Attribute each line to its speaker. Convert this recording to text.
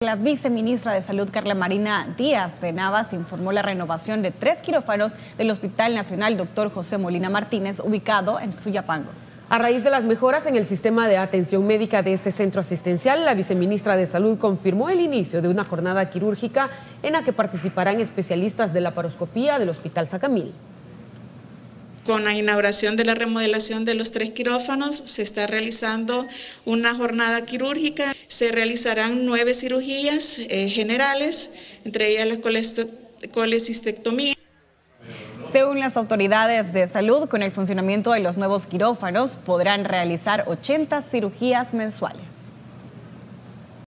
Speaker 1: La viceministra de Salud, Carla Marina Díaz de Navas, informó la renovación de 3 quirófanos del Hospital Nacional Dr. José Molina Martínez, ubicado en Suyapango.
Speaker 2: A raíz de las mejoras en el sistema de atención médica de este centro asistencial, la viceministra de Salud confirmó el inicio de una jornada quirúrgica en la que participarán especialistas de laparoscopía del Hospital Sacamil.
Speaker 3: Con la inauguración de la remodelación de los 3 quirófanos, se está realizando una jornada quirúrgica. Se realizarán 9 cirugías generales, entre ellas la colecistectomía.
Speaker 1: Según las autoridades de salud, con el funcionamiento de los nuevos quirófanos podrán realizar 80 cirugías mensuales.